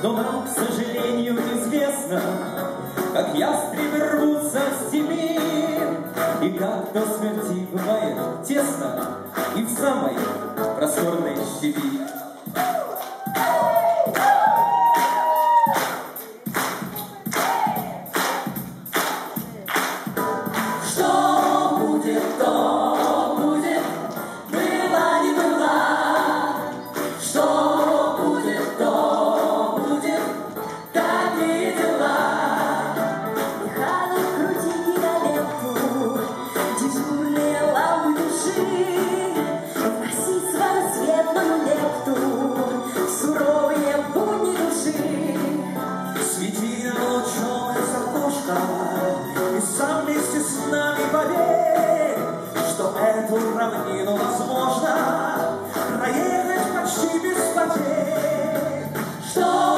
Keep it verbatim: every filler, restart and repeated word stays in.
Но нам, к сожалению, известно, как ястребы рвутся в степи, и как до смерти бывает тесно и в самой просторной степи. Что будет, то будет, было не было. Что будет, то будет, такие дела. Михайлов крути киноленту, дежурные лампы души, вноси свою светлую лепту в суровые будни души. Светило лучом из окошка, и сам вместе с нами поверь, что эту равнину возможно проехать почти без потерь. Что